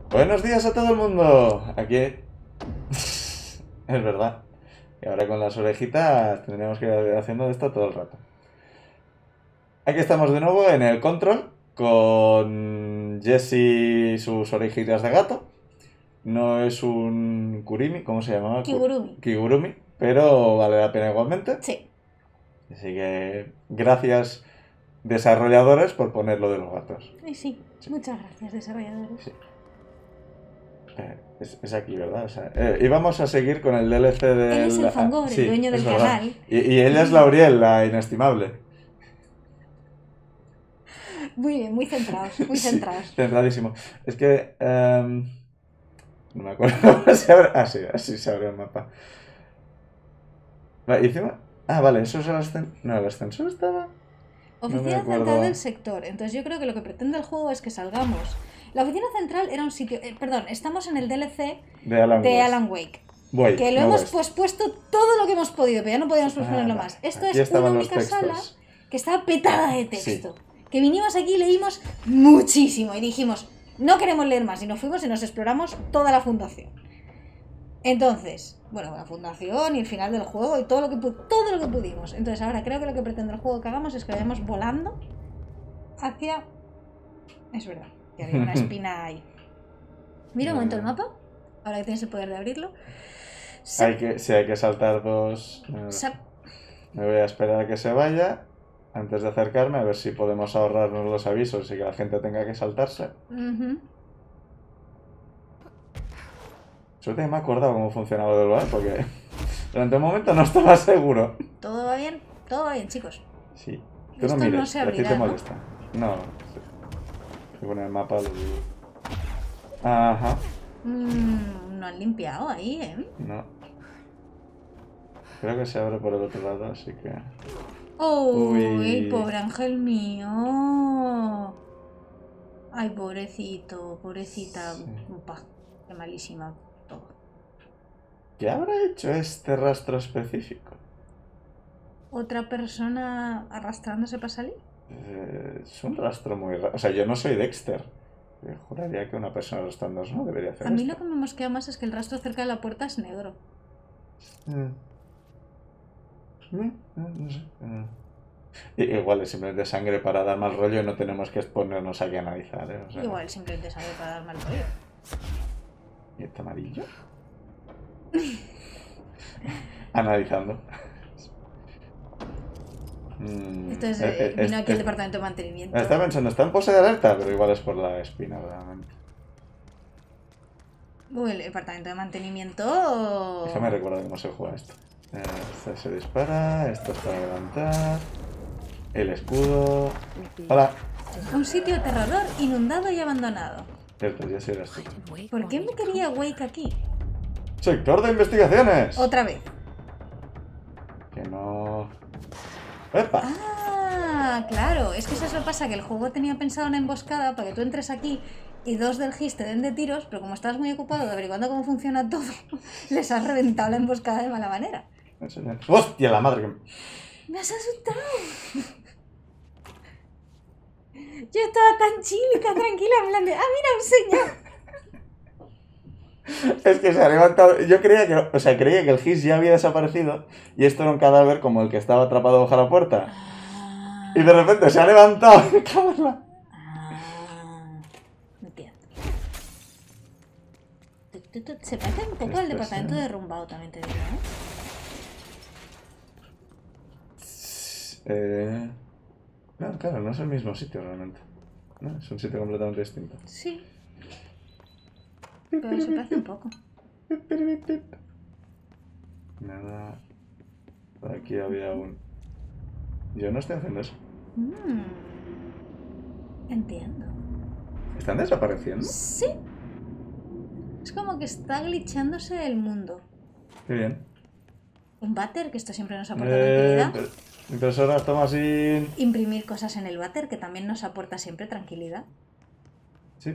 Buenos días a todo el mundo. Aquí. Es verdad. Y ahora con las orejitas tendríamos que ir haciendo esto todo el rato. Aquí estamos de nuevo en el control con Jesse y sus orejitas de gato. No es un Kurimi, ¿cómo se llamaba? Kigurumi. Kigurumi, pero vale la pena igualmente. Sí. Así que gracias desarrolladores por poner lo de los gatos. Ay, sí. Muchas gracias, desarrolladores. Sí. Es aquí, ¿verdad? O sea, y vamos a seguir con el DLC del... Él es el Fangor, sí, el dueño es del verdad. canal. Y ella es Lauriel, la inestimable. Muy bien, muy centrados, muy Sí, centrados. centradísimo. Es que... no me acuerdo cómo se abre... Ah, sí, así se abre el mapa. Vale, ¿y encima? Ah, vale, eso es el ascensor... No, el ascensor estaba... No me Oficina acuerdo. central del sector. Entonces yo creo que lo que pretende el juego es que salgamos. La oficina central era un sitio... perdón, estamos en el DLC De Alan de Wake. Alan Wake. Wake, Que lo no hemos West. pospuesto todo lo que hemos podido, pero ya no podíamos posponerlo vale. más. Esto Aquí es una estaban los única sala textos. que estaba petada de texto. Que vinimos aquí y leímos muchísimo. Y dijimos, no queremos leer más. Y nos fuimos y nos exploramos toda la fundación. Entonces, bueno, la fundación y el final del juego y todo lo que pudimos. Entonces ahora creo que lo que pretende el juego que hagamos es que vayamos volando hacia... Es verdad, que había una espina ahí. Mira un momento el mapa, ahora que tienes el poder de abrirlo. Hay que saltar dos... Me voy a esperar a que se vaya antes de acercarme a ver si podemos ahorrarnos los avisos y que la gente tenga que saltarse. Suerte que me he acordado cómo funcionaba lo del bar porque durante un momento no estaba seguro. ¿Todo va bien? Todo va bien, chicos. Sí. Tú Esto no mires, no se que a ti abrirá, te ¿no? molesta. No. Con el mapa lo digo. Ajá. No han limpiado ahí, ¿eh? No. Creo que se abre por el otro lado, así que... ¡Oh! Uy. Pobre ángel mío. Ay, pobrecito, pobrecita. Sí. Upa, qué malísima todo. ¿Qué habrá hecho este rastro específico? ¿Otra persona arrastrándose para salir? Es un rastro muy raro. O sea, yo no soy Dexter. Yo juraría que una persona arrastrándose no debería hacer A mí esto. lo que me mosquea más es que el rastro cerca de la puerta es negro. No sé. Igual es simplemente sangre para dar mal rollo y no tenemos que exponernos aquí a analizar, ¿eh? O sea, Igual simplemente sale para dar mal rollo. ¿y este amarillo? Analizando. Entonces vino aquí el departamento de mantenimiento. Estaba pensando, está en pose de alerta, pero igual es por la espina, realmente. Uy, el departamento de mantenimiento... Déjame recordar cómo se juega esto. Este se dispara, esto es para levantar. El escudo. Hola. Un sitio aterrador, inundado y abandonado. Cierto, ya sí eras tú. ¿Por qué me quería Wake aquí? Sector de investigaciones. Otra vez. Que no... ¡Epa! Ah, claro. Es que eso es lo que pasa, que el juego tenía pensado una emboscada para que tú entres aquí y dos del GIS te den de tiros, pero como estás muy ocupado averiguando cómo funciona todo, les has reventado la emboscada de mala manera. ¡Hostia, la madre que... ¡Me has asustado! Yo estaba tan chill y tan tranquila, en plan de... ¡Ah, mira, un señor! Es que se ha levantado... Yo creía que... O sea, creía que el GIS ya había desaparecido y esto era un cadáver como el que estaba atrapado bajo la puerta. Y de repente se ha levantado. Entiendo. Se parece un poco al departamento de derrumbado, también te digo, ¿eh? No, claro, no es el mismo sitio realmente. No, es un sitio completamente distinto. Sí. Pero se parece un poco. Nada. Por aquí había un... Yo no estoy haciendo eso. Entiendo. ¿Están desapareciendo? Sí. Es como que está glitchándose el mundo. Qué bien. Un váter, que esto siempre nos aporta tranquilidad. Impresoras, toma así. Imprimir cosas en el váter, que también nos aporta siempre tranquilidad. Sí.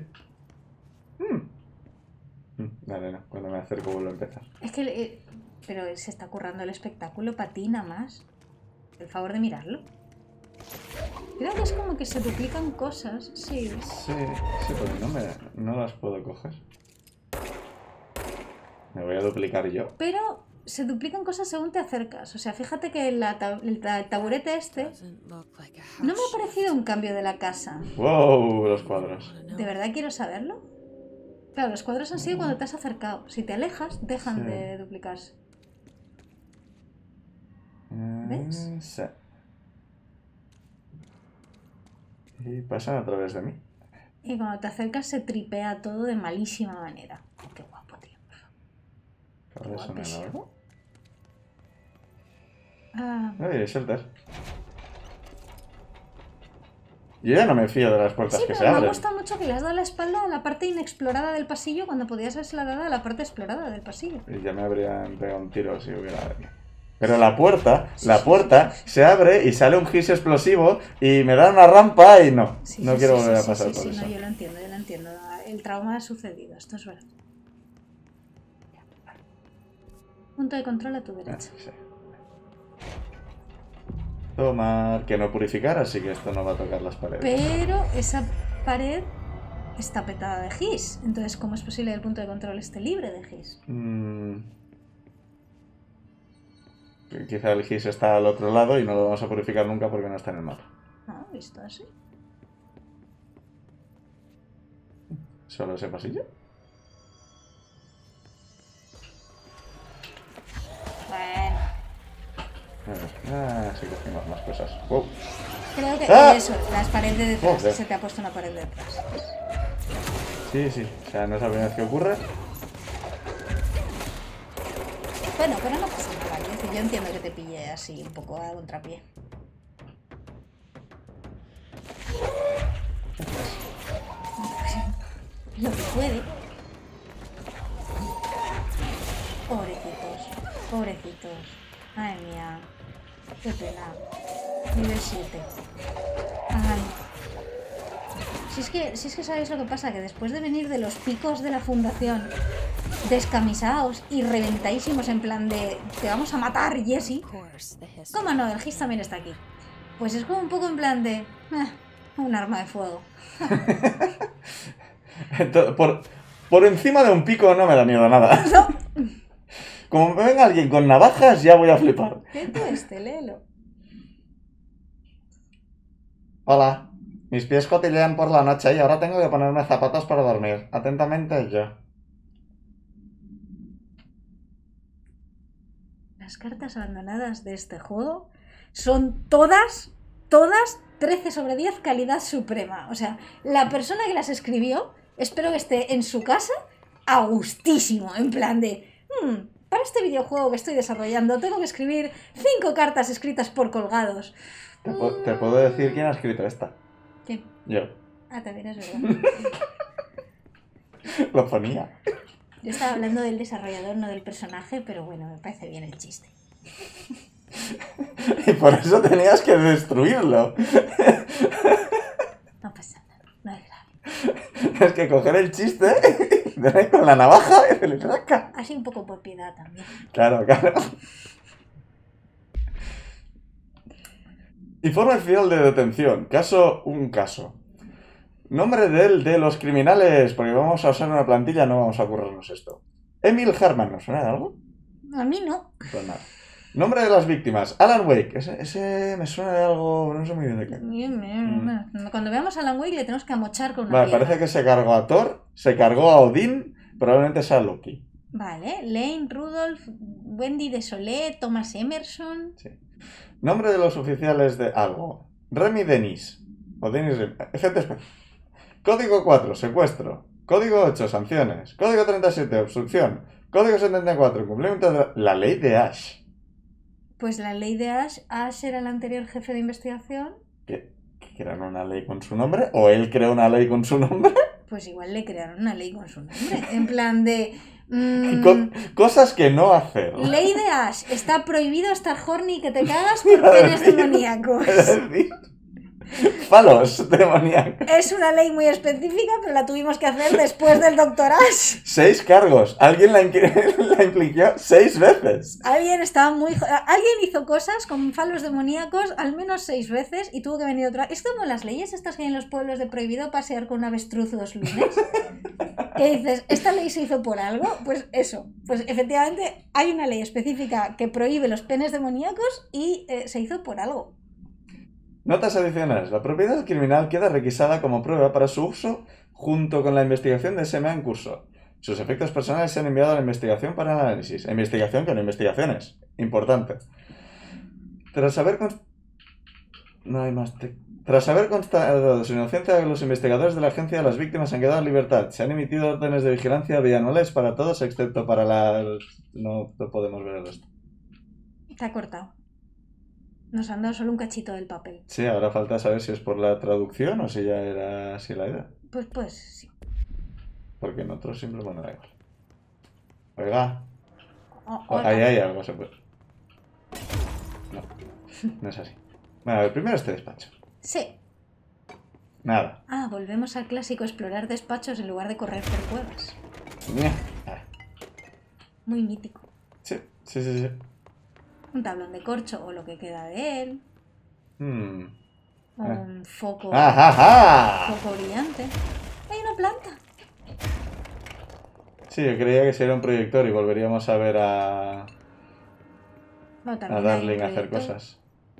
Vale, no. Cuando me acerco vuelvo a empezar. Es que... pero se está currando el espectáculo para ti nada más. El favor de mirarlo. Creo que es como que se duplican cosas, sí. Sí, porque no las puedo coger. Me voy a duplicar yo. Pero se duplican cosas según te acercas. O sea, fíjate que el taburete este no me ha parecido un cambio de la casa. ¡Wow! Los cuadros. ¿De verdad quiero saberlo? Claro, los cuadros han sido cuando te has acercado. Si te alejas, dejan de duplicarse. ¿Ves? Sí. Y pasan a través de mí. Y cuando te acercas se tripea todo de malísima manera. Oh, qué guapo, tío. Ahora son enormes. Ah, Shelter. Yo ya no me fío de las puertas sí, que se pero me abren. ha gustado mucho que le has dado la espalda a la parte inexplorada del pasillo cuando podías haberse dado a la parte explorada del pasillo. Y ya me habrían pegado un tiro si hubiera... Pero la puerta se abre y sale un gis explosivo y me da una rampa y no. No quiero volver a pasar por eso. No, yo lo entiendo. El trauma ha sucedido, esto es verdad. Punto de control a tu derecha. Sí. Tomar, que no purificar, así que esto no va a tocar las paredes. Pero esa pared está petada de gis. Entonces, ¿cómo es posible que el punto de control esté libre de gis? Quizá el gis está al otro lado y no lo vamos a purificar nunca porque no está en el mapa. Ah, visto así. ¿Solo ese pasillo? Bueno. Sí cogimos más cosas. Wow. Creo que eso, las paredes de detrás. Joder. Se te ha puesto una pared de detrás. Sí. O sea, no es la primera vez que ocurre. Bueno, pero no pasa nada. Yo entiendo que te pille así un poco a contrapié. Lo que puede. Pobrecitos. Ay, mía. Qué pena. Nivel 7. Ay. Si es que sabéis lo que pasa, que después de venir de los picos de la fundación, descamisados y reventadísimos en plan de te vamos a matar, Jessie. ¿Cómo no? El Gis también está aquí. Pues es como un poco en plan de un arma de fuego. Por encima de un pico no me da miedo a nada. No. Como me venga alguien con navajas, ya voy a flipar. ¿Qué léelo? Hola. Mis pies cotillean por la noche y ahora tengo que ponerme zapatos para dormir. Atentamente, yo. Las cartas abandonadas de este juego son todas 13 sobre 10 calidad suprema. O sea, la persona que las escribió, espero que esté en su casa a gustísimo. En plan de, para este videojuego que estoy desarrollando tengo que escribir 5 cartas escritas por colgados. Te puedo decir quién ha escrito esta. ¿Quién? Yo. Ah, también es verdad. Lo ponía. Yo estaba hablando del desarrollador, no del personaje, pero bueno, me parece bien el chiste. Y por eso tenías que destruirlo. No pasa nada, no es grave. Es que coger el chiste, tener con la navaja y se le saca. Así un poco por piedad también. Claro. Informe final de detención. Un caso. Nombre de los criminales, porque vamos a usar una plantilla, no vamos a currarnos esto. Emil Harman, ¿nos suena de algo? A mí no. Pues nada. Nombre de las víctimas. Alan Wake. Ese me suena de algo, no sé muy bien de qué. Cuando veamos a Alan Wake le tenemos que amochar con una Vale, piedra. parece que se cargó a Thor, se cargó a Odín, probablemente sea Loki. Vale, Lane, Rudolph, Wendy Desolé, Thomas Emerson. Sí. Nombre de los oficiales de algo. Remy Denis. O Denis Remy. Gente especial. Código 4, secuestro. Código 8, sanciones. Código 37, obstrucción. Código 74, cumplimiento de la ley de Ash. Pues la ley de Ash. Ash era el anterior jefe de investigación. ¿Que crearon una ley con su nombre? ¿O él creó una ley con su nombre? Pues igual le crearon una ley con su nombre. En plan de... Cosas que no hacer. Ley de Ash. Está prohibido estar horny que te cagas por penes demoníacos. Es decir, Falos demoníacos. Es una ley muy específica, pero la tuvimos que hacer después del Dr. Ash. 6 cargos. Alguien la impliquó 6 veces. Alguien hizo cosas con falos demoníacos al menos 6 veces y tuvo que venir otra. Es como las leyes estas que hay en los pueblos de prohibido pasear con un avestruz 2 lunes. Que dices, ¿esta ley se hizo por algo? Pues eso. Pues efectivamente hay una ley específica que prohíbe los penes demoníacos y se hizo por algo. Notas adicionales. La propiedad criminal queda requisada como prueba para su uso junto con la investigación de SMA en curso. Sus efectos personales se han enviado a la investigación para análisis. Investigación con investigaciones. Importante. Tras haber constatado su inocencia, los investigadores de la agencia de las víctimas han quedado en libertad. Se han emitido órdenes de vigilancia bianuales para todos, excepto para la... No podemos ver el resto. Está cortado. Nos han dado solo un cachito del papel. Sí, ahora falta saber si es por la traducción o si ya era así la idea. Pues sí. Porque en otros simplemente da igual. Oiga. Oiga. Ahí hay algo, se puede. No, no es así. Bueno, a ver, primero este despacho. Sí. Nada. Volvemos al clásico explorar despachos en lugar de correr por cuevas. Muy mítico. Sí. Un tablón de corcho o lo que queda de él. Un foco. Foco brillante. Hay una planta. Sí, yo creía que sería un proyector y volveríamos a ver a Darling hacer cosas.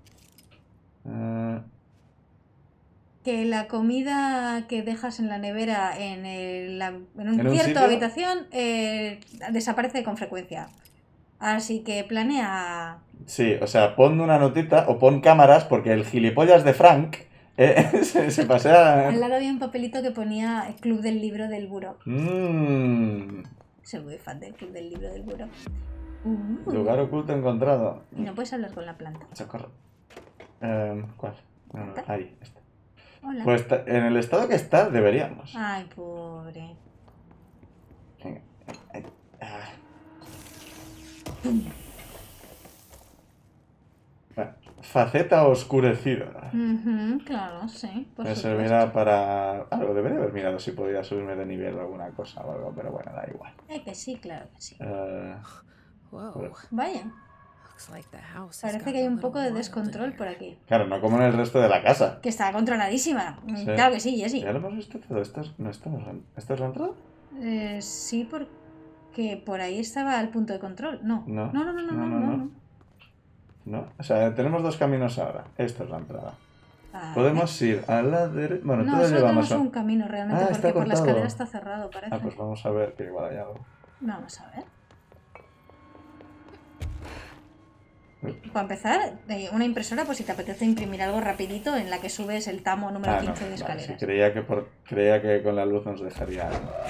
Que la comida que dejas en la nevera en un ¿En un cierto sitio? habitación desaparece con frecuencia. Así que planea... Sí, o sea, pon una notita o pon cámaras porque el gilipollas de Frank se pasea... Al lado había un papelito que ponía el Club del Libro del Buró. Soy muy fan del Club del Libro del Buró. Lugar oculto encontrado. Y no puedes hablar con la planta. Socorro. ¿Cuál? No, ahí está. Hola. Pues en el estado que está deberíamos. Ay, pobre. Venga. Faceta oscurecida. Claro, sí. Me servirá para... Algo, debería haber mirado si podía subirme de nivel o alguna cosa o algo, pero bueno, da igual. Que sí, claro que sí. Vaya. Parece que hay un poco de descontrol por aquí. Claro, no como en el resto de la casa. Que está controladísima. Sí. Claro que sí, Jessie. Ya lo hemos visto todo. ¿Esto es la entrada? Sí, porque por ahí estaba el punto de control. No. No. No. O sea, tenemos 2 caminos ahora. Esta es la entrada. Vale. Podemos ir a la derecha... Bueno, No, todos solo llevamos... tenemos un camino realmente está porque por la cortado. escalera está cerrado, parece. Pues vamos a ver que igual hay algo. Vamos a ver. Para empezar, una impresora, pues si te apetece imprimir algo rapidito en la que subes el tamo número 15 de escaleras. Vale, sí, creía que con la luz nos dejaría...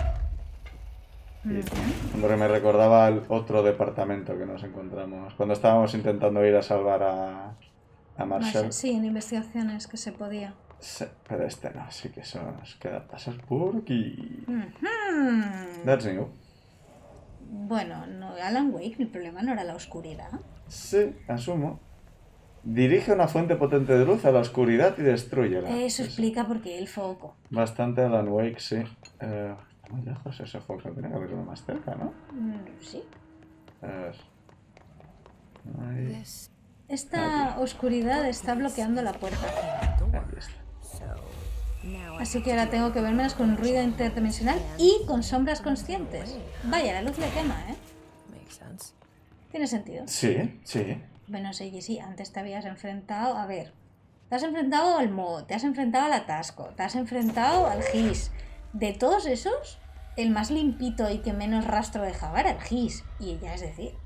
Porque me recordaba al otro departamento que nos encontramos. Cuando estábamos intentando ir a salvar a Marshall. Sí, en investigaciones que se podía. Sí, pero este no, sí que eso nos queda pasar por aquí. That's new. Bueno, no, Alan Wake, el problema no era la oscuridad. Sí, asumo. Dirige una fuente potente de luz a la oscuridad y destrúyela. Eso explica por qué el foco. Bastante Alan Wake, sí. Está muy lejos ese foco, tiene que haberlo más cerca, ¿no? Sí. A ver. Ahí. Esta oscuridad está bloqueando la puerta. Ahí está. Así que ahora tengo que vermelas con ruido interdimensional y con sombras conscientes. Vaya, la luz le quema, ¿eh? ¿Tiene sentido? Sí. Bueno, sí, antes te habías enfrentado... A ver, te has enfrentado al Mo, te has enfrentado al Atasco, te has enfrentado al Gis. De todos esos, el más limpito y que menos rastro dejaba era el Gis. Y ya es decir...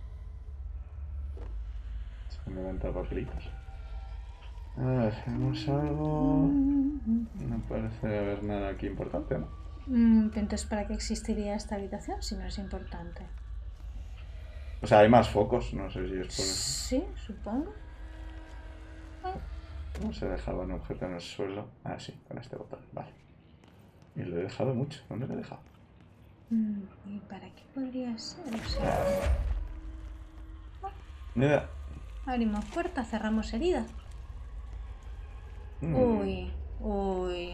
Se me levanta papelitos. A ver, tenemos algo... No parece haber nada aquí importante, ¿no? Entonces, ¿para qué existiría esta habitación si no es importante? O sea, hay más focos, no sé si es por... Sí, supongo. No se dejaba un objeto en el suelo. Ah, sí, con este botón, vale. Y lo he dejado mucho. ¿Dónde lo he dejado? ¿Y para qué podría ser? O sea... Mira. Abrimos puerta, cerramos herida. Uy, uy.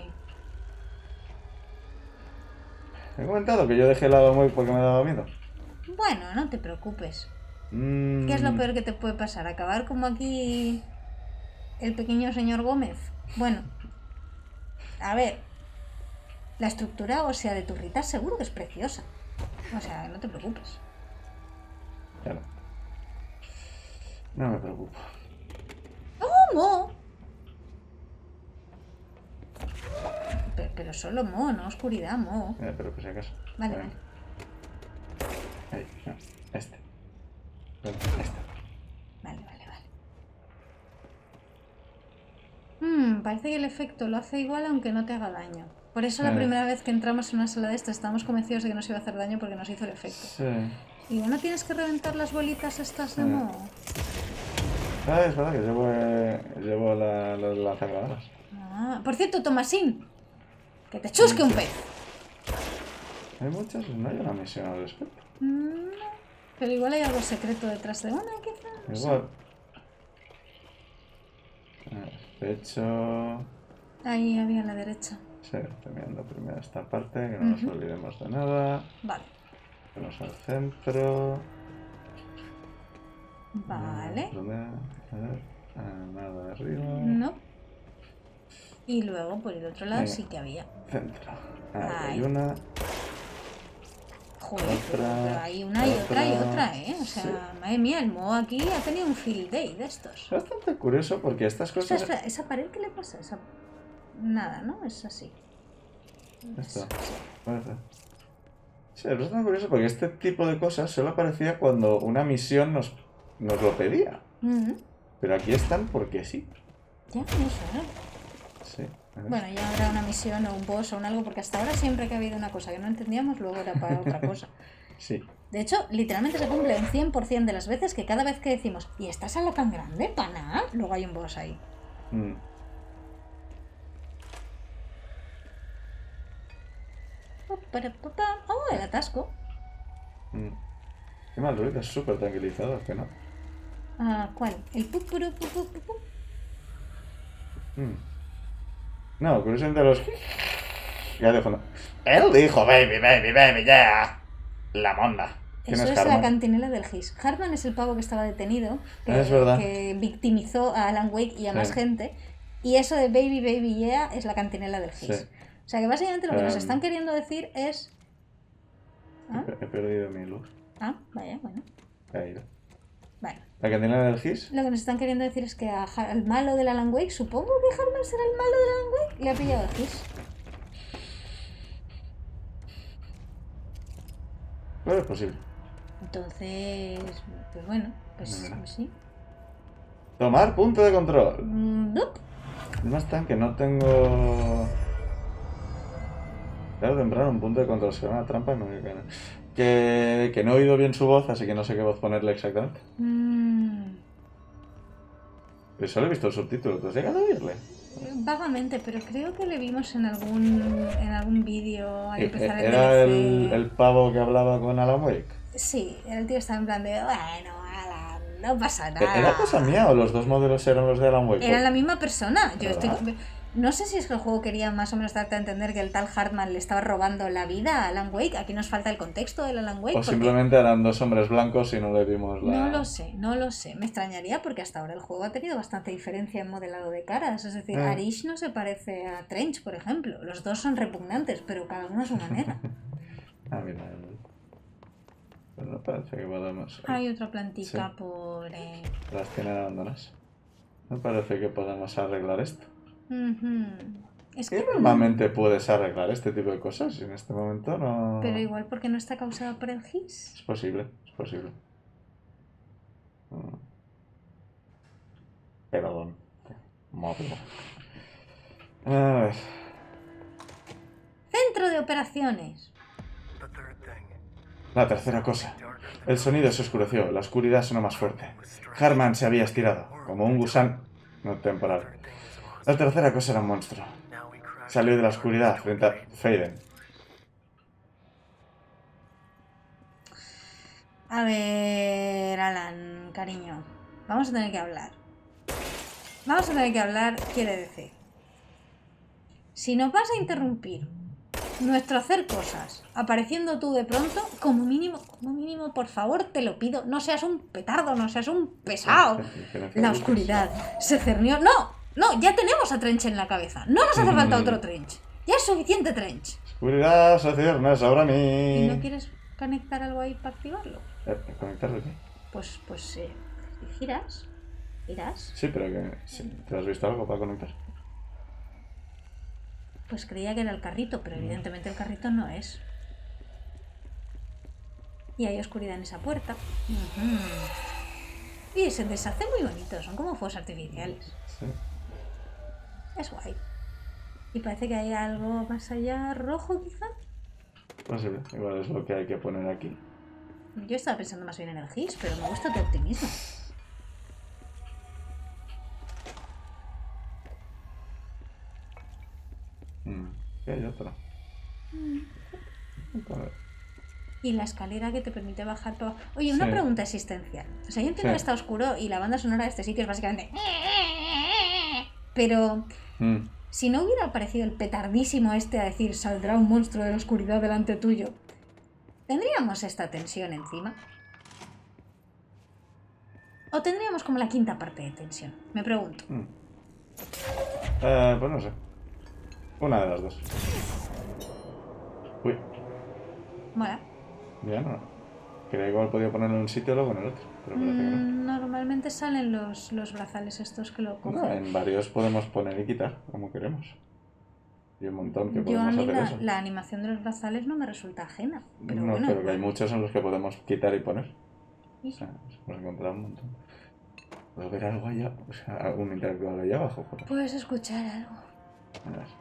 He comentado que yo dejé el Alan Wake porque me daba miedo. Bueno, no te preocupes. Mm, ¿Qué es lo peor que te puede pasar? ¿Acabar como aquí el pequeño señor Gómez? Bueno, a ver, la estructura, o sea, de tu Rita seguro que es preciosa. O sea, no te preocupes. ya no. No me preocupo. ¿Cómo? Pero solo Mo, no oscuridad, Mo. Pero por si acaso. Vale, vale. Ahí, no, este. Bueno, este. Vale, vale, vale. Parece que el efecto lo hace igual aunque no te haga daño. Por eso la primera vez que entramos en una sala de estas estábamos convencidos de que nos iba a hacer daño porque nos hizo el efecto. Sí. Y bueno, tienes que reventar las bolitas estas de Mo. Ah, es verdad que llevo las lanzagranadas. Ah, por cierto, Tomasín, que te chusque un pez. Hay muchas, no hay una misión al respecto. No, pero igual hay algo secreto detrás de una, quizá. No sé. Igual. Pecho. Ahí había a la derecha. Sí, terminando primero esta parte, que no nos olvidemos de nada. Vale. Vamos al centro. Vale. ¿Dónde? A ver. Nada arriba. No. Y luego por el otro lado Venga. sí que había. Centro. Ahí Ahí. hay una. Joder, Otra, pero hay una y otra y otra. otra, ¿eh? O sea, Sí. madre mía, el Mo aquí ha tenido un field day de estos. Es bastante curioso porque estas O sea, cosas. espera, ¿esa pared qué le pasa? Nada, ¿no? Es así. Esto, parece. Sí, es bastante curioso porque este tipo de cosas solo aparecía cuando una misión nos lo pedía. Pero aquí están porque sí. Ya, no sé. Sí. a ver. Bueno, ya habrá una misión o un boss o un algo, porque hasta ahora siempre que ha habido una cosa que no entendíamos, luego era para otra cosa. Sí. De hecho, literalmente se cumple un 100% de las veces que cada vez que decimos, ¿y esta sala tan grande, pana? Luego hay un boss ahí. Mm. Oh, el atasco. Qué mal ruido, es súper tranquilizador, que no. Ah, ¿cuál? El pupuru, pupu, pupu. No, curiosamente los. Ya de fondo. Él dijo baby, baby, baby, yeah. La monda. ¿Quién Eso es es la Harman? cantinela del Gis. Hartman es el pavo que estaba detenido, Es verdad. que victimizó a Alan Wake y a más Sí. gente. Y eso de baby, baby, yeah es la cantinela del Gis. Sí. O sea que básicamente lo que nos Em. están queriendo decir es... ¿Ah? He perdido mi luz. Ah, vaya, bueno. Se ha ido. Vale. ¿La cantina del Gis? Lo que nos están queriendo decir es que al malo del Alan Wake, supongo que Hartman será el malo del Alan Wake, le ha pillado el Gis. Bueno, es posible. Entonces, pues bueno, pues Mira. sí. Tomar punto de control. Nope. No está que no tengo. Claro, temprano un punto de control será una trampa y me voy a caer. Que no he oído bien su voz, así que no sé qué voz ponerle exactamente. Pero solo he visto el subtítulo, ¿te has llegado a oírle? Vagamente, pero creo que le vimos en algún vídeo al empezar el ¿Era DLC. el pavo que hablaba con Alan Wake? Sí, el tío estaba en plan de, bueno, Alan, no pasa nada. ¿Era cosa mía o los dos modelos eran los de Alan Wake? Eran la misma persona. Yo ¿Verdad? No sé si es que el juego quería más o menos darte a entender que el tal Hartman le estaba robando la vida a Alan Wake. Aquí nos falta el contexto del Alan Wake. O porque simplemente eran dos hombres blancos y no le vimos la... No lo sé, no lo sé. Me extrañaría porque hasta ahora el juego ha tenido bastante diferencia en modelado de caras. Es decir, Arish no se parece a Trench, por ejemplo. Los dos son repugnantes, pero cada uno a su manera. Ah, mira. Pero no parece que podamos... Hay otra plantita Sí. por... Las tienen abandonadas. No parece que podamos arreglar esto. Es ¿Qué que normalmente puedes arreglar este tipo de cosas? En este momento no... Pero igual porque no está causada por el GIS. Es posible, es posible. Perdón. Móvil. A ver. Centro de operaciones. La tercera cosa. El sonido se oscureció, la oscuridad sonó más fuerte. Harman se había estirado, como un gusano... No temporal. La tercera cosa era un monstruo. Salió de la oscuridad frente a Faden. A ver, Alan, cariño. Vamos a tener que hablar. Vamos a tener que hablar, quiere decir. si nos vas a interrumpir nuestro hacer cosas, apareciendo tú de pronto, como mínimo, por favor, te lo pido, no seas un petardo, no seas un pesado. La oscuridad se cernió. No, ya tenemos a Trench en la cabeza. No nos hace falta otro Trench. Ya es suficiente Trench. Oscuridad se ciernes ahora a mí. ¿Y no quieres conectar algo ahí para activarlo? ¿Conectarlo qué? Pues giras. Sí, pero que ¿te has visto algo para conectar? Pues creía que era el carrito, pero evidentemente el carrito no es. Y hay oscuridad en esa puerta. Y se deshace muy bonito, son como fuegos artificiales. Sí. Es guay. Y parece que hay algo más allá rojo, quizá. Posible, igual es lo que hay que poner aquí. Yo estaba pensando más bien en el GIS, pero me gusta tu optimismo. ¿Qué hay otro? A ver. Y la escalera que te permite bajar todo. Oye, una pregunta existencial. O sea, yo entiendo que está oscuro y la banda sonora de este sitio es básicamente... Pero... Si no hubiera aparecido el petardísimo este a decir saldrá un monstruo de la oscuridad delante tuyo, ¿tendríamos esta tensión encima? ¿O tendríamos como la quinta parte de tensión? Me pregunto. Pues no sé. Una de las dos. Uy. Mola. Ya no. Creía que igual podía ponerlo en un sitio y luego en el otro. Pero parece que no. Normalmente salen los brazales estos que lo cogen. No, en varios podemos poner y quitar, como queremos. Y un montón que Yo a podemos mí hacer eso. la animación de los brazales no me resulta ajena. Pero No, bueno, pero que hay muchos en los que podemos quitar y poner. ¿Sí? O sea, hemos encontrado un montón. ¿Puedo ver algo allá? O sea, algún interactual allá abajo. Joder. Puedes escuchar algo. A ver.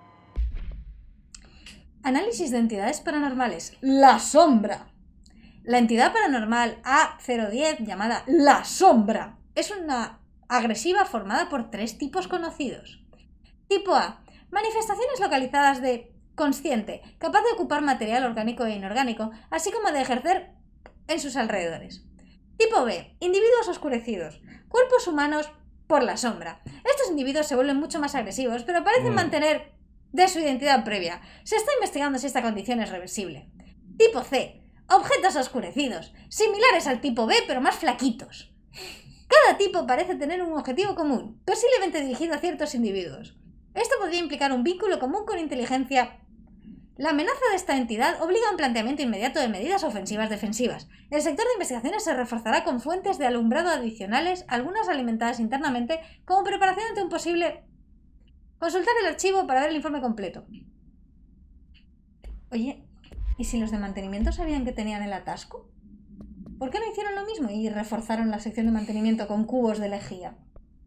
Análisis de entidades paranormales. La sombra. La entidad paranormal A010, llamada La Sombra, es una agresiva formada por 3 tipos conocidos. Tipo A. Manifestaciones localizadas de consciente, capaz de ocupar material orgánico e inorgánico, así como de ejercer en sus alrededores. Tipo B. Individuos oscurecidos. Cuerpos humanos por la sombra. Estos individuos se vuelven mucho más agresivos, pero parecen mantener de su identidad previa. Se está investigando si esta condición es reversible. Tipo C. Objetos oscurecidos, similares al tipo B pero más flaquitos. Cada tipo parece tener un objetivo común, posiblemente dirigido a ciertos individuos. Esto podría implicar un vínculo común con inteligencia. La amenaza de esta entidad obliga a un planteamiento inmediato de medidas ofensivas-defensivas. El sector de investigaciones se reforzará con fuentes de alumbrado adicionales, algunas alimentadas internamente, como preparación ante un posible... Consultar el archivo para ver el informe completo. Oye... ¿Y si los de mantenimiento sabían que tenían el atasco? ¿Por qué no hicieron lo mismo y reforzaron la sección de mantenimiento con cubos de lejía?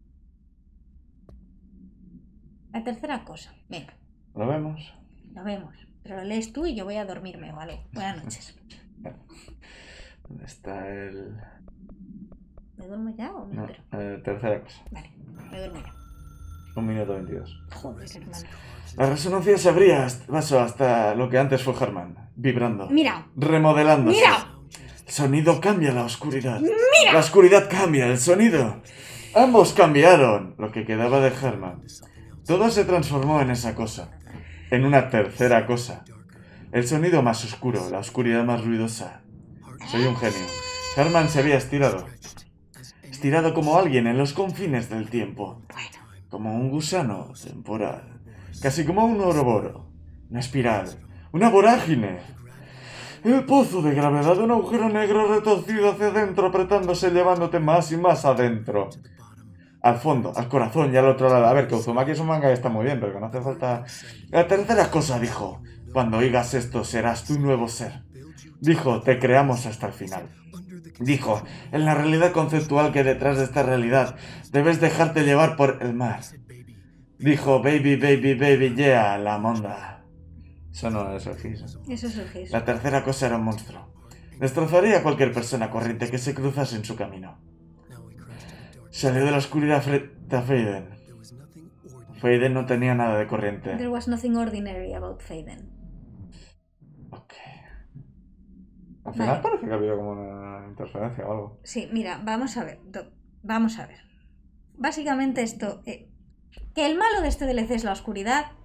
La tercera cosa. Venga. ¿Lo vemos? Lo vemos. Pero lo lees tú y yo voy a dormirme o algo. Buenas noches. ¿Dónde está el...? ¿Me duermo ya o me No, espero? tercera cosa. Vale, me duermo ya. 1 minuto 22. Joder, hermano. La resonancia se abría hasta lo que antes fue Herman, vibrando, Mira. remodelándose. Mira. El sonido cambia la oscuridad. Mira. La oscuridad cambia el sonido. Ambos cambiaron. Lo que quedaba de Herman. Todo se transformó en esa cosa. En una tercera cosa. El sonido más oscuro, la oscuridad más ruidosa. Soy un genio. Herman se había estirado. Estirado como alguien en los confines del tiempo. Como un gusano temporal. Casi como un oroboro, una espiral, una vorágine. El pozo de gravedad de un agujero negro retorcido hacia adentro, apretándose, llevándote más y más adentro. Al fondo, al corazón y al otro lado. A ver, que Uzumaki es un manga que está muy bien, pero que no hace falta... La tercera cosa, dijo. Cuando oigas esto, serás tu nuevo ser. Dijo, te creamos hasta el final. Dijo, en la realidad conceptual que hay detrás de esta realidad, debes dejarte llevar por el mar. Dijo, baby, baby, baby, yeah, la monda. Eso no es el GIS. Eso es el GIS. La tercera cosa era un monstruo. Destrozaría a cualquier persona corriente que se cruzase en su camino. Salió de la oscuridad frente a Faden. Faden no tenía nada de corriente. There was nothing ordinary about Faden. Ok. Al final parece que ha habido como una interferencia o algo. Sí, mira, vamos a ver. Vamos a ver. Básicamente esto... que el malo de este DLC es la oscuridad,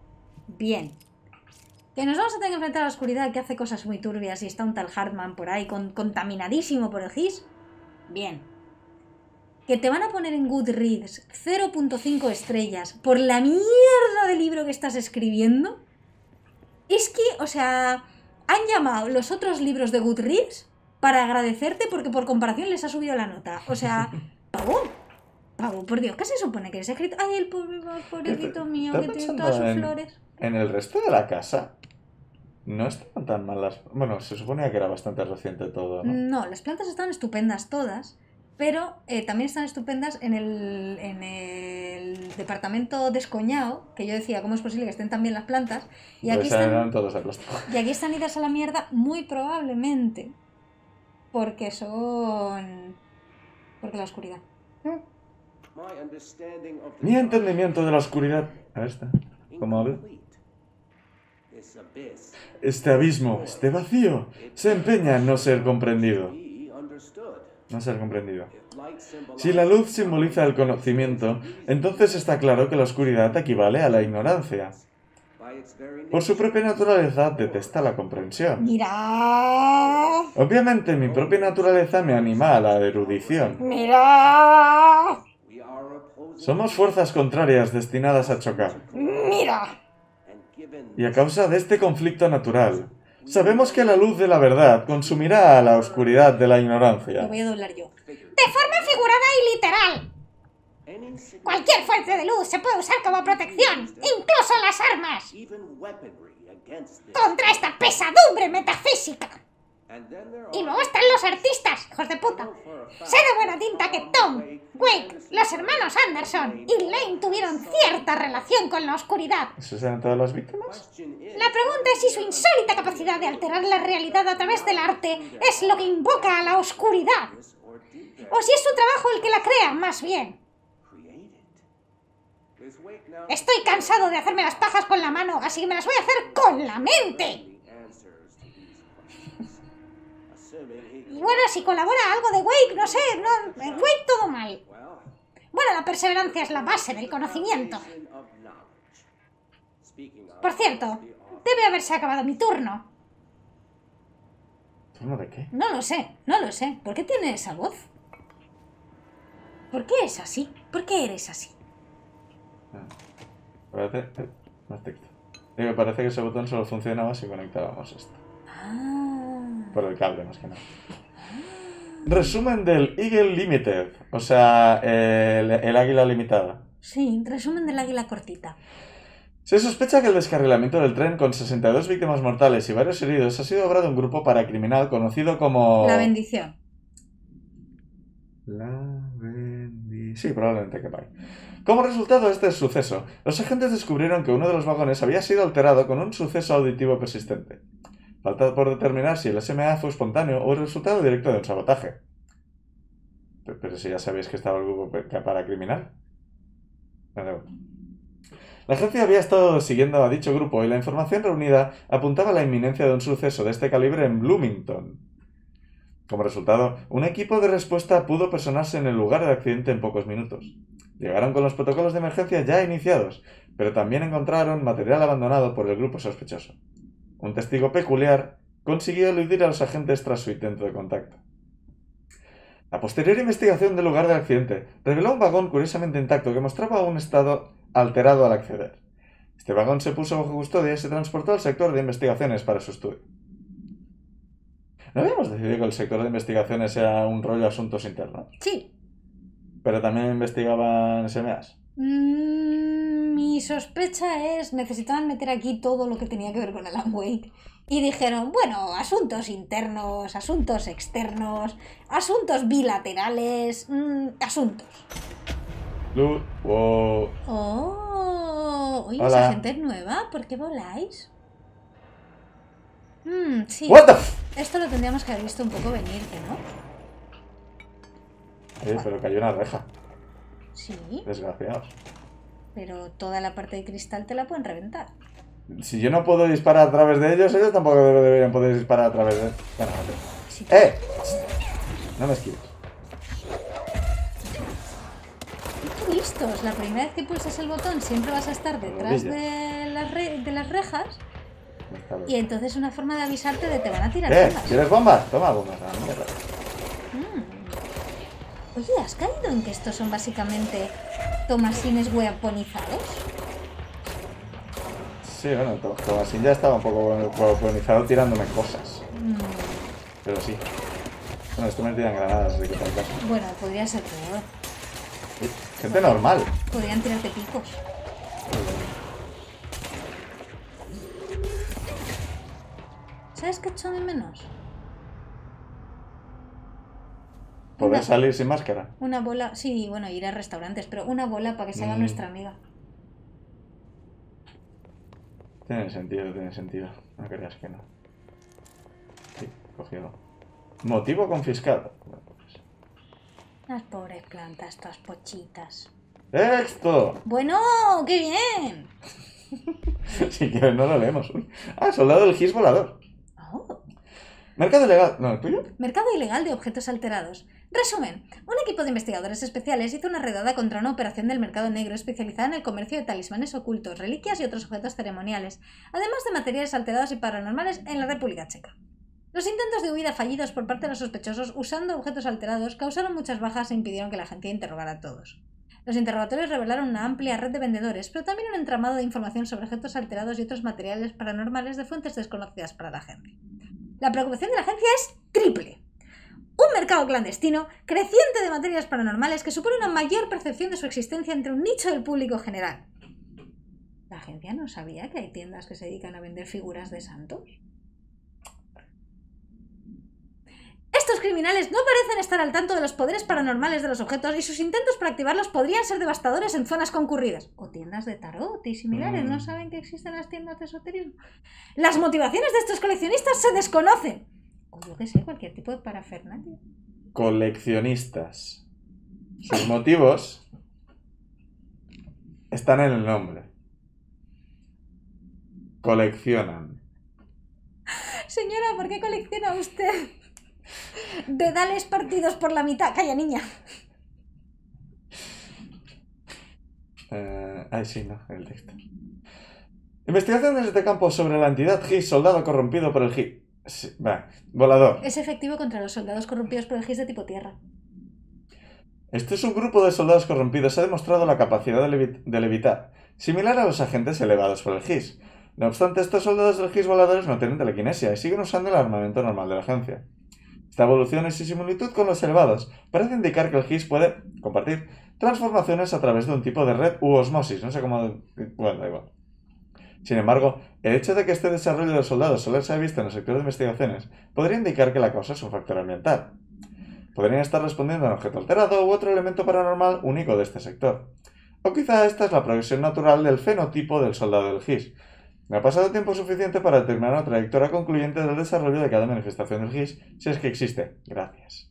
Bien. Que nos vamos a tener que enfrentar a la oscuridad que hace cosas muy turbias y está un tal Hartman por ahí contaminadísimo por el GIS. Bien. Que te van a poner en Goodreads 0.5 estrellas por la mierda de libro que estás escribiendo. Es que, o sea, han llamado los otros libros de Goodreads para agradecerte porque por comparación les ha subido la nota. O sea, pavo, por Dios, ¿qué se supone que eres escrito? Ay, el pobrecito mío que tiene todas sus flores. En el resto de la casa no estaban tan malas. Bueno, se suponía que era bastante reciente todo, ¿no? No, las plantas están estupendas todas, pero también están estupendas en el departamento descoñado, que yo decía, ¿cómo es posible que estén tan bien las plantas? Y aquí eran todos de plástico. Y aquí están idas a la mierda, muy probablemente, porque la oscuridad. Mi entendimiento de la oscuridad. Ahí está. ¿Cómo habla? Este abismo, este vacío, se empeña en no ser comprendido. No ser comprendido. Si la luz simboliza el conocimiento, entonces está claro que la oscuridad equivale a la ignorancia. Por su propia naturaleza detesta la comprensión. ¡Mira! Obviamente mi propia naturaleza me anima a la erudición. ¡Mira! Somos fuerzas contrarias destinadas a chocar. ¡Mira! Y a causa de este conflicto natural, sabemos que la luz de la verdad consumirá a la oscuridad de la ignorancia. Lo voy a doblar yo. De forma figurada y literal. Cualquier fuente de luz se puede usar como protección, incluso las armas, contra esta pesadumbre metafísica. Y luego están los artistas, hijos de puta. Sé de buena tinta que Tom, Wake, los hermanos Anderson y Lane tuvieron cierta relación con la oscuridad. ¿Eso eran todas las víctimas? La pregunta es si su insólita capacidad de alterar la realidad a través del arte es lo que invoca a la oscuridad. O si es su trabajo el que la crea, más bien. Estoy cansado de hacerme las pajas con la mano, así que me las voy a hacer con la mente. Y bueno, si colabora algo de Wake, no sé, no, en Wake todo mal. Bueno, la perseverancia es la base del conocimiento. Por cierto, debe haberse acabado mi turno. ¿Turno de qué? No lo sé. ¿Por qué tiene esa voz? ¿Por qué es así? ¿Por qué eres así? Parece... Más texto. Me parece que ese botón solo funcionaba si conectábamos esto. Por el cable, más que nada. Resumen del Eagle Limited. O sea, el águila limitada. Sí, resumen del águila cortita. Se sospecha que el descarrilamiento del tren con 62 víctimas mortales y varios heridos ha sido obra de un grupo paracriminal conocido como... La bendición. Sí, probablemente que vaya. Como resultado de este suceso, los agentes descubrieron que uno de los vagones había sido alterado con un suceso auditivo persistente. Falta por determinar si el SMA fue espontáneo o el resultado directo de un sabotaje. Pero si ya sabéis que estaba el grupo paracriminal. La agencia había estado siguiendo a dicho grupo y la información reunida apuntaba a la inminencia de un suceso de este calibre en Bloomington. Como resultado, un equipo de respuesta pudo personarse en el lugar del accidente en pocos minutos. Llegaron con los protocolos de emergencia ya iniciados, pero también encontraron material abandonado por el grupo sospechoso. Un testigo peculiar consiguió eludir a los agentes tras su intento de contacto. La posterior investigación del lugar del accidente reveló un vagón curiosamente intacto que mostraba un estado alterado al acceder. Este vagón se puso bajo custodia y se transportó al sector de investigaciones para su estudio. ¿No habíamos decidido que el sector de investigaciones era un rollo de asuntos internos? Sí. ¿Pero también investigaban SMAs? Mi sospecha es, necesitaban meter aquí todo lo que tenía que ver con Alan Wake. Y dijeron, bueno, asuntos internos, asuntos externos, asuntos bilaterales, asuntos. Wow. Oh, oye, Hola. esa gente es nueva, ¿por qué voláis? Sí. What the Esto lo tendríamos que haber visto un poco venir, ¿no? Pero cayó una reja. Sí, Desgraciados. pero toda la parte de cristal te la pueden reventar. Si yo no puedo disparar a través de ellos, ellos tampoco deberían poder disparar a través de... Bueno, Sí. No me esquives. listos. La primera vez que pulsas el botón siempre vas a estar detrás de las rejas. Y entonces es una forma de avisarte de te van a tirar bombas. ¿Quieres bombas? Toma bombas. Mierda. Oye, ¿has caído en que estos son básicamente tomasines weaponizados? Sí, bueno, Tomasín ya estaba un poco weaponizado tirándome cosas. Pero sí. Bueno, esto me tiran granadas, así que tal caso. Bueno, podría ser peor. Gente normal. Podrían tirarte picos. ¿Sabes qué echo de menos? ¿Poder salir sin máscara? Una bola, sí, bueno, ir a restaurantes, pero una bola para que se haga nuestra amiga. Tiene sentido. No creas que no. Sí, cogido. Motivo confiscado. Las pobres plantas, todas pochitas. ¡Texto! Bueno, ¡qué bien! Si quieres no lo leemos. Soldado del GIS volador. Oh. Mercado ilegal. ¿No, el tuyo? Mercado ilegal de objetos alterados. Resumen, un equipo de investigadores especiales hizo una redada contra una operación del mercado negro especializada en el comercio de talismanes ocultos, reliquias y otros objetos ceremoniales, además de materiales alterados y paranormales en la República Checa. Los intentos de huida fallidos por parte de los sospechosos usando objetos alterados causaron muchas bajas e impidieron que la agencia interrogara a todos. Los interrogatorios revelaron una amplia red de vendedores, pero también un entramado de información sobre objetos alterados y otros materiales paranormales de fuentes desconocidas para la agencia. La preocupación de la agencia es triple. Un mercado clandestino, creciente de materias paranormales que supone una mayor percepción de su existencia entre un nicho del público general. ¿La agencia no sabía que hay tiendas que se dedican a vender figuras de santos? Estos criminales no parecen estar al tanto de los poderes paranormales de los objetos y sus intentos por activarlos podrían ser devastadores en zonas concurridas. O tiendas de tarot y similares, ¿no saben que existen las tiendas de esoterismo? Las motivaciones de estos coleccionistas se desconocen. O yo que sé, cualquier tipo de parafernalia. Coleccionistas. Sus motivos están en el nombre. Coleccionan. Señora, ¿por qué colecciona usted dedales partidos por la mitad? Calla, niña. Sí, no, el texto. Investigaciones de campo sobre la entidad GIS, soldado corrompido por el GIS. Sí, volador. Es efectivo contra los soldados corrompidos por el GIS de tipo tierra. Este es un grupo de soldados corrompidos. Ha demostrado la capacidad de levitar, similar a los agentes elevados por el GIS. No obstante, estos soldados del GIS voladores no tienen telequinesia y siguen usando el armamento normal de la agencia. Esta evolución y su similitud con los elevados parece indicar que el GIS puede compartir transformaciones a través de un tipo de red u osmosis. No sé cómo... Bueno, da igual. Sin embargo, el hecho de que este desarrollo de soldados solo se haya visto en el sector de investigaciones podría indicar que la causa es un factor ambiental. Podrían estar respondiendo a un objeto alterado u otro elemento paranormal único de este sector. O quizá esta es la progresión natural del fenotipo del soldado del GIS. Me ha pasado tiempo suficiente para determinar una trayectoria concluyente del desarrollo de cada manifestación del GIS, si es que existe. Gracias.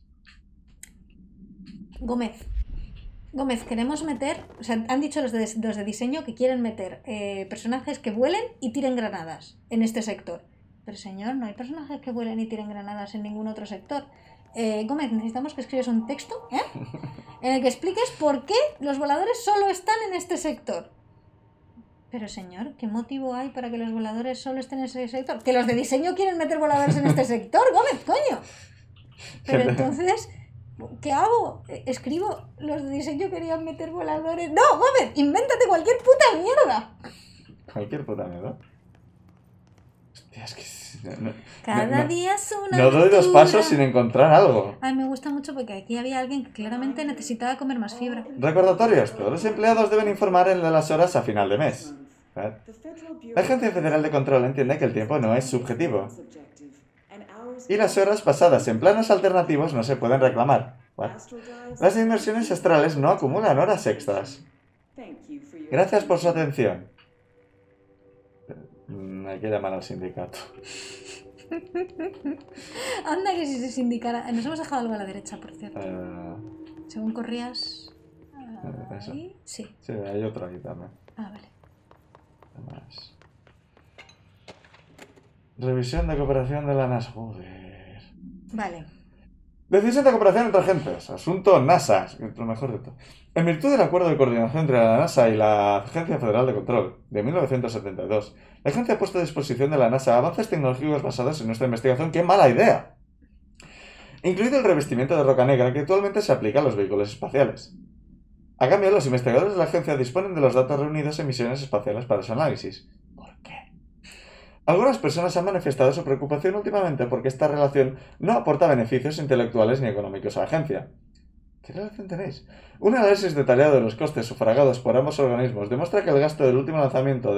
Gómez, queremos meter... O sea, han dicho los de diseño que quieren meter personajes que vuelen y tiren granadas en este sector. Pero señor, no hay personajes que vuelen y tiren granadas en ningún otro sector. Gómez, necesitamos que escribas un texto en el que expliques por qué los voladores solo están en este sector. Pero señor, ¿qué motivo hay para que los voladores solo estén en ese sector? Que los de diseño quieren meter voladores en este sector, Gómez, coño. Pero entonces, ¿qué hago? Escribo, los de diseño querían meter voladores... ¡No, Gómez! ¡Invéntate cualquier puta mierda! ¿Cualquier puta mierda? Hostia, es que... Cada día es una No doy dos pasos sin encontrar algo. Ay, me gusta mucho porque aquí había alguien que claramente necesitaba comer más fibra. Recordatorios. Todos los empleados deben informar en las horas a final de mes. La Agencia Federal de Control entiende que el tiempo no es subjetivo. Y las horas pasadas en planos alternativos no se pueden reclamar. Las inversiones astrales no acumulan horas extras. Gracias por su atención. Hay que llamar al sindicato. Anda que si se sindicara... Nos hemos dejado algo a la derecha, por cierto. Según corrías... Eso. ¿Ahí? Sí. Sí, hay otro aquí también. Vale. Además. Revisión de cooperación de la NASA. Joder. Vale. Decisión de cooperación entre agentes. Asunto NASA. Lo mejor de todo. En virtud del acuerdo de coordinación entre la NASA y la Agencia Federal de Control de 1972, la agencia ha puesto a disposición de la NASA avances tecnológicos basados en nuestra investigación. ¡Qué mala idea! Incluido el revestimiento de roca negra que actualmente se aplica a los vehículos espaciales. A cambio, los investigadores de la agencia disponen de los datos reunidos en misiones espaciales para su análisis. ¿Por qué? Algunas personas han manifestado su preocupación últimamente porque esta relación no aporta beneficios intelectuales ni económicos a la agencia. ¿Qué relación tenéis? Un análisis detallado de los costes sufragados por ambos organismos demuestra que el gasto del último lanzamiento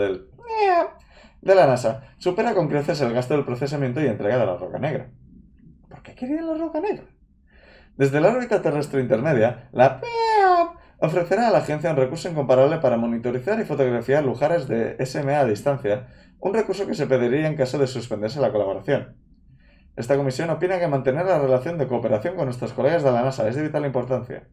de la NASA supera con creces el gasto del procesamiento y entrega de la roca negra. ¿Por qué querían la roca negra? Desde la órbita terrestre intermedia, la ofrecerá a la agencia un recurso incomparable para monitorizar y fotografiar lugares de SMA a distancia, un recurso que se pediría en caso de suspenderse la colaboración. Esta comisión opina que mantener la relación de cooperación con nuestros colegas de la NASA es de vital importancia.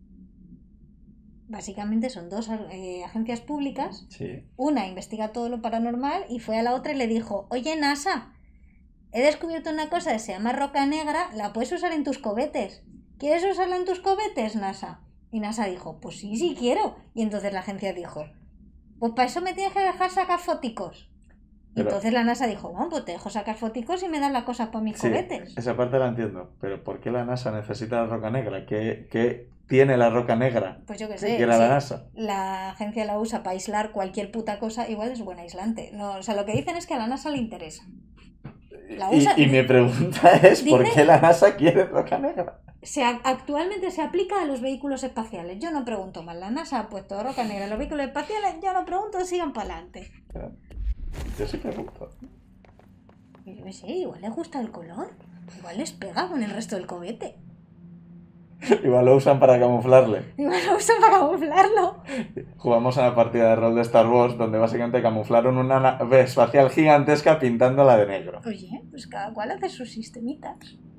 Básicamente son dos agencias públicas. Sí. Una investiga todo lo paranormal y fue a la otra y le dijo: oye, NASA, he descubierto una cosa que se llama roca negra, la puedes usar en tus cohetes. ¿Quieres usarla en tus cohetes, NASA? Y NASA dijo: pues sí, sí quiero. Y entonces la agencia dijo: pues para eso me tienes que dejar sacar foticos. Y entonces la NASA dijo: bueno, pues te dejo sacar foticos y me das la cosa para mis cohetes. Esa parte la entiendo, pero ¿por qué la NASA necesita la roca negra? ¿Qué tiene la roca negra? Pues yo qué sé, la NASA. La agencia la usa para aislar cualquier puta cosa, igual es buen aislante. No, o sea, lo que dicen es que a la NASA le interesa. La usa, y mi pregunta es, ¿por qué la NASA quiere roca negra? Actualmente se aplica a los vehículos espaciales. Yo no pregunto más. La NASA ha puesto roca negra en los vehículos espaciales. Yo no pregunto, sigan para adelante. Yo sí pregunto. Yo qué sé, igual les gusta el color. Igual les pega con el resto del cohete. Igual lo usan para camuflarle. Igual lo usan para camuflarlo. Jugamos a una partida de rol de Star Wars donde básicamente camuflaron una nave espacial gigantesca pintándola de negro. Oye, pues cada cual hace sus sistemitas.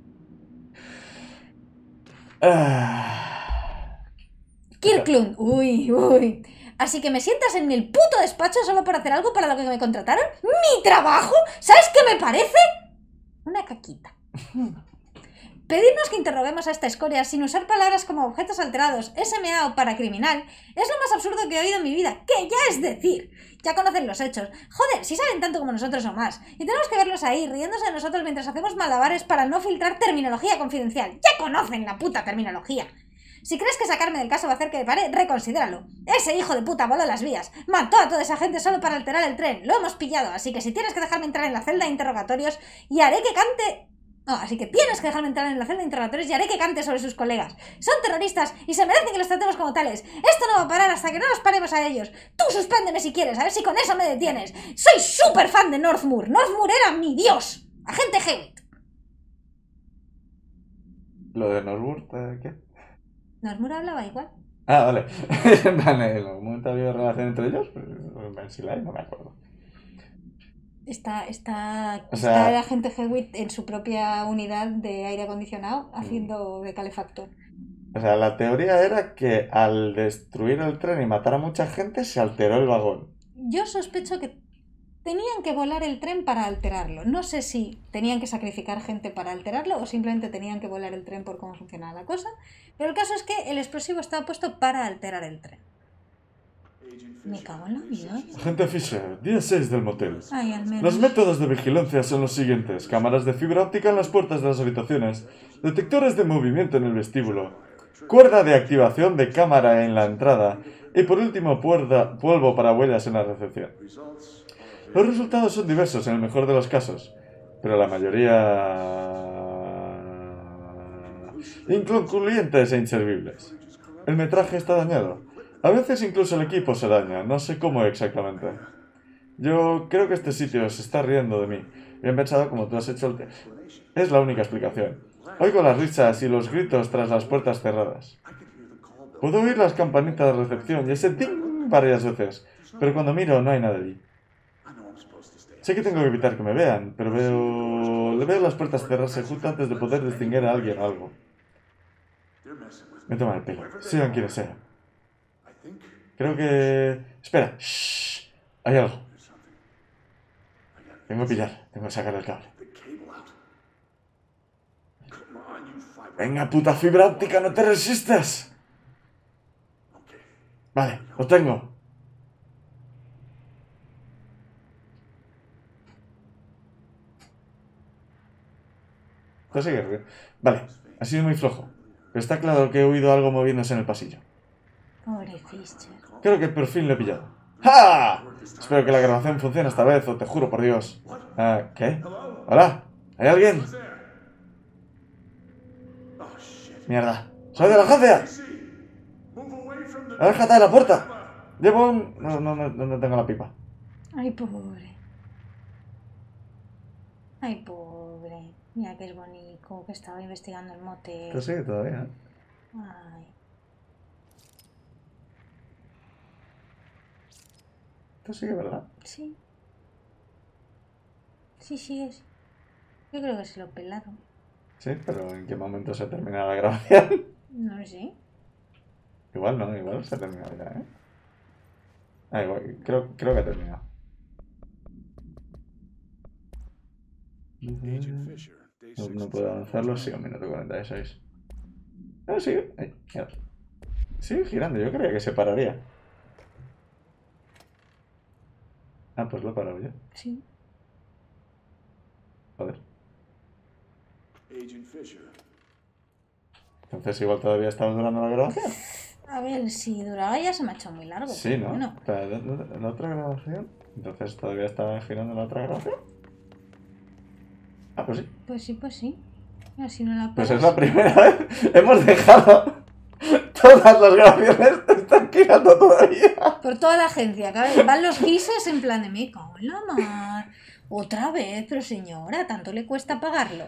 Kirklund, uy. Así que me sientas en el puto despacho solo por hacer algo para lo que me contrataron. ¿Mi trabajo? ¿Sabes qué me parece? Una caquita. Pedirnos que interroguemos a esta escoria sin usar palabras como objetos alterados, SMA o paracriminal es lo más absurdo que he oído en mi vida, que ya es decir. Ya conocen los hechos. Joder, si saben tanto como nosotros o más. Y tenemos que verlos ahí, riéndose de nosotros mientras hacemos malabares para no filtrar terminología confidencial. Ya conocen la puta terminología. Si crees que sacarme del caso va a hacer que me pare, reconsidéralo. Ese hijo de puta voló las vías. Mató a toda esa gente solo para alterar el tren. Lo hemos pillado, así que si tienes que dejarme entrar en la celda de interrogatorios y haré que cante... No, así que tienes que dejarme entrar en la celda de interrogatorios y haré que cante sobre sus colegas. Son terroristas y se merecen que los tratemos como tales. Esto no va a parar hasta que no nos paremos a ellos. Tú suspéndeme si quieres, a ver si con eso me detienes. Soy súper fan de Northmoor. Northmoor era mi dios. Agente Hewitt. ¿Lo de Northmoor? ¿Qué? Northmoor hablaba igual. Ah, vale. En algún momento ha habido relación entre ellos, pero si la hay, no me acuerdo. Está O sea, el agente Hewitt en su propia unidad de aire acondicionado haciendo de calefactor. O sea, la teoría era que al destruir el tren y matar a mucha gente se alteró el vagón. Yo sospecho que tenían que volar el tren para alterarlo. No sé si tenían que sacrificar gente para alterarlo o simplemente tenían que volar el tren por cómo funcionaba la cosa. Pero el caso es que el explosivo estaba puesto para alterar el tren. Me cago en la vida. Agente Fisher, día 6 del motel. Ay, al menos. Los métodos de vigilancia son los siguientes. Cámaras de fibra óptica en las puertas de las habitaciones. Detectores de movimiento en el vestíbulo. Cuerda de activación de cámara en la entrada. Y por último, polvo para huellas en la recepción. Los resultados son diversos en el mejor de los casos. Pero la mayoría... inconcluyentes e inservibles. El metraje está dañado. A veces incluso el equipo se daña, no sé cómo exactamente. Yo creo que este sitio se está riendo de mí. Bien pensado como tú has hecho el test. Es la única explicación. Oigo las risas y los gritos tras las puertas cerradas. Puedo oír las campanitas de recepción y ese ting varias veces, pero cuando miro no hay nadie allí. Sé que tengo que evitar que me vean, pero le veo las puertas cerrarse justo antes de poder distinguir a alguien o algo. Me toman el pelo, sean quienes sean. Creo que... Espera. Shh. Hay algo. Tengo que pillar. Tengo que sacar el cable. Venga, puta fibra óptica, no te resistas. Vale, lo tengo. Esto sigue ruido. Vale, ha sido muy flojo. Pero está claro que he oído algo moviéndose en el pasillo. Pobre Fischer. Creo que por fin lo he pillado. ¡Ja! Espero que la grabación funcione esta vez, o te juro por Dios. ¿Qué? ¿Hola? ¿Hay alguien? Mierda. ¡Soy de la agencia! ¡Aléjate de la puerta! Llevo un... No tengo la pipa. Ay, pobre. Ay, pobre. Mira que es bonito, que estaba investigando el motel. Esto sigue todavía, ¿eh? Ay. Esto sigue, ¿verdad? Sí. Sí, es. Yo creo que se lo pelaron. Sí, pero ¿en qué momento se termina la grabación? No lo sé. Igual no, igual se ha terminado ya, ¿eh? Igual, creo que ha terminado. No puedo avanzarlo, sí, 1 minuto 46. Sigue. Ay, mierda. Sigue girando, yo creía que se pararía. Pues lo he parado yo. Sí. Joder. Entonces igual todavía estaba durando la grabación. A ver, si duraba ya se me ha hecho muy largo. Sí, ¿no? Bueno. Espera, ¿la otra grabación? Entonces todavía estaba girando la otra grabación. Pues sí. Pues sí. Así no la Pues paras. es la primera vez. Hemos dejado todas las grabaciones, están girando todavía. Por toda la agencia, ¿sabes? Van los guises en plan de me cago en la mar. Otra vez, pero señora, ¿tanto le cuesta pagarlo?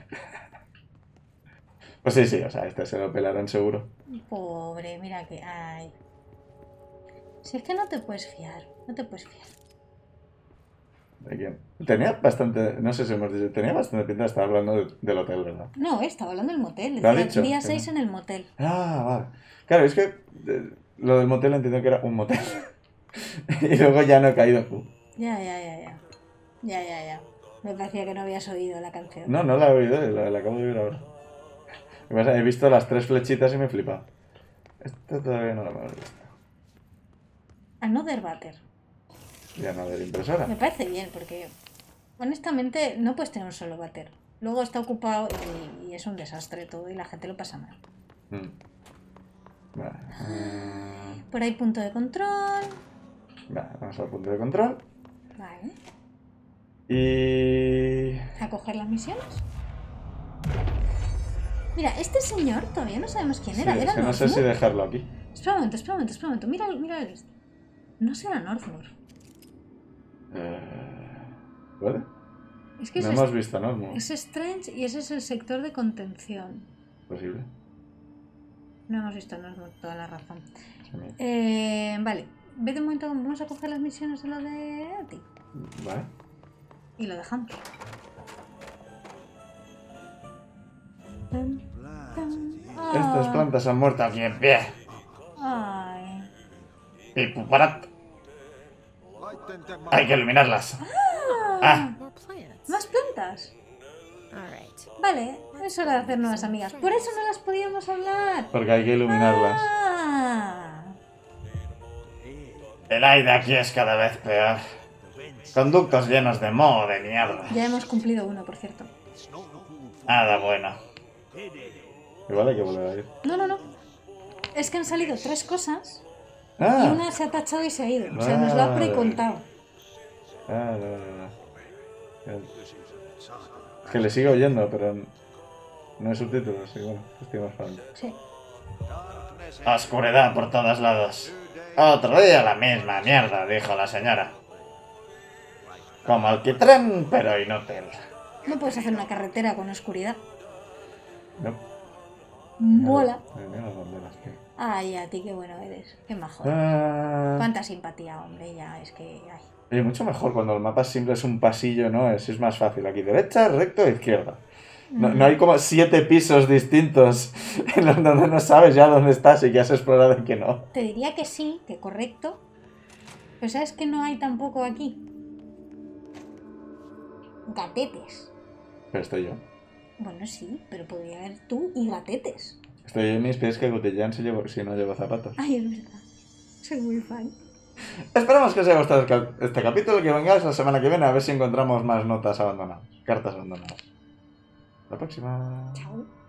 Pues sí, o sea, este se lo pelarán seguro. Pobre, mira que... Ay. Si es que no te puedes fiar, no te puedes fiar. ¿De quién? Tenía bastante, no sé si hemos dicho, tenía bastante pinta de estar hablando del hotel, ¿verdad? No, estaba hablando del motel. ¿Lo ha Decía dicho? día Sí, 6 ¿no? en el motel. Vale. Claro, es que lo del motel entiendo que era un motel. Y luego ya no he caído. Ya. Me parecía que no habías oído la canción. No la he oído, la acabo de oír ahora. Lo que pasa, he visto las 3 flechitas y me he flipado. Esto todavía no lo hemos visto. Another Butter. Ya no de la impresora. Me parece bien, porque honestamente no puedes tener un solo váter. Luego está ocupado y es un desastre todo y la gente lo pasa mal. Vale. Por ahí punto de control. Vale, vamos al punto de control. Vale. Y... A coger las misiones. Mira, este señor todavía no sabemos quién era. Sí, ¿Era es que no sé si Northmoor? dejarlo aquí. Espera un momento. Mira el este. No será Northmoor. ¿Puede? Es que No hemos visto, ¿no? es Strange y ese es el sector de contención. Posible. No hemos visto Northmoor, toda la razón. Sí. Vale. Ve de momento, vamos a coger las misiones de lo de ti. Vale. Y lo dejamos. Estas plantas han muerto aquí en pie. Ay. Y puparat. Hay que iluminarlas. ¿Más plantas? Vale, es hora de hacer nuevas amigas. Por eso no las podíamos hablar. Porque hay que iluminarlas. El aire aquí es cada vez peor. Conductos llenos de moho de mierda. Ya hemos cumplido uno, por cierto. Nada bueno. Igual hay que volver a ir. No. Es que han salido 3 cosas y Ah, una se ha tachado y se ha ido. O sea, nos lo ha precontado. no. Es que le sigo oyendo, pero no hay subtítulos. Y bueno, estoy más fácil. Sí. Oscuridad por todos lados. Otro día la misma mierda, dijo la señora. Como alquitrán, pero inútil. No puedes hacer una carretera con oscuridad. No. Mola. Mira las banderas, tío. Ay, a ti qué bueno eres. Qué majo. Ah, Cuánta simpatía, hombre, ya es que... Ay. oye, mucho mejor cuando el mapa simple es un pasillo, ¿no? Es más fácil. Aquí derecha, recto, izquierda. No hay como 7 pisos distintos en donde no sabes ya dónde estás y que has explorado y que no. Te diría que sí, que correcto. Pero ¿sabes que no hay tampoco aquí? Gatetes. Pero estoy yo. Bueno, sí, pero podría haber tú y gatetes. Estoy en mis pies que cotillean si no llevo zapatos. Ay, es verdad. Soy muy fan. Esperamos que os haya gustado este capítulo, que vengáis la semana que viene a ver si encontramos más notas abandonadas, cartas abandonadas. La próxima. Chao.